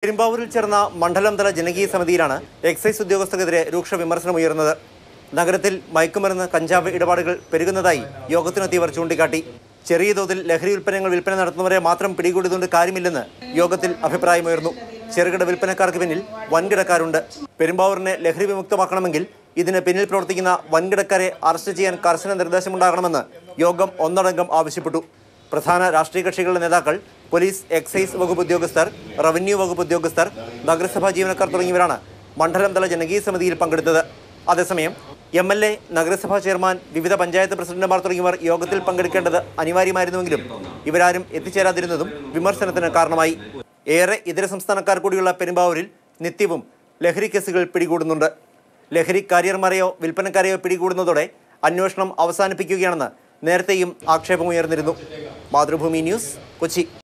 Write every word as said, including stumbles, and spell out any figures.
പെരുമ്പാവൂരിൽ ചേർന്ന മണ്ഡലം തല ജനകീയ സമിതിയിലാണ് എക്സൈസ് ഉദ്യോഗസ്ഥർക്കെതിരെ രൂക്ഷ വിമർശനമുയർന്നത്. നഗരത്തിൽ മയക്കുമരുന്ന് കഞ്ചാവ് ഇടപാടുകൾ പെരുകുന്നതായി യോഗത്തിനെത്തിയവർ ചൂണ്ടിക്കാട്ടി. ചെറിയ തോതിൽ ലഹരി ഉൽപ്പന്നങ്ങൾ വിൽപ്പന നടത്തുന്നവരെ മാത്രം പിടികൂടിയതുകൊണ്ട് കാര്യമില്ലെന്ന് യോഗത്തിൽ അഭിപ്രായമുയർന്നു. ചെറുകിട വിൽപ്പനക്കാർക്ക് പിന്നിൽ വൻകിടക്കാരുണ്ട്. പെരുമ്പാവൂരിനെ ലഹരി വിമുക്തമാക്കണമെങ്കിൽ ഇതിന് പിന്നിൽ പ്രവർത്തിക്കുന്ന വൻകിടക്കാരെ അറസ്റ്റ് ചെയ്യാൻ കർശന നിർദ്ദേശമുണ്ടാകണമെന്ന് യോഗം ഒന്നടങ്കം ആവശ്യപ്പെട്ടു. പ്രധാന രാഷ്ട്രീയ കക്ഷികളുടെ നേതാക്കൾ, പോലീസ്, എക്സൈസ് വകുപ്പ് ഉദ്യോഗസ്ഥർ, റവന്യൂ വകുപ്പ് ഉദ്യോഗസ്ഥർ, നഗരസഭാ ജീവനക്കാർ തുടങ്ങിയവരാണ് മണ്ഡലം തല ജനകീയ സമിതിയിൽ പങ്കെടുത്തത്. അതേസമയം എം എൽ എ, നഗരസഭാ ചെയർമാൻ, വിവിധ പഞ്ചായത്ത് പ്രസിഡന്റുമാർ തുടങ്ങിയവർ യോഗത്തിൽ പങ്കെടുക്കേണ്ടത് അനിവാര്യമായിരുന്നുവെങ്കിലും ഇവരാരും എത്തിച്ചേരാതിരുന്നതും വിമർശനത്തിന് കാരണമായി. ഏറെ ഇതര സംസ്ഥാനക്കാർ കൂടിയുള്ള പെരുമ്പാവൂരിൽ നിത്യവും ലഹരി കേസുകൾ പിടികൂടുന്നുണ്ട്. ലഹരി കാരിയർമാരെയോ വിൽപ്പനക്കാരെയോ പിടികൂടുന്നതോടെ അന്വേഷണം അവസാനിപ്പിക്കുകയാണെന്ന് നേരത്തെയും ആക്ഷേപമുയർന്നിരുന്നു. മാതൃഭൂമി ന്യൂസ്, കൊച്ചി.